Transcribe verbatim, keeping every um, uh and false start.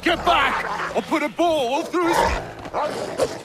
Get back! I'll put a ball through his...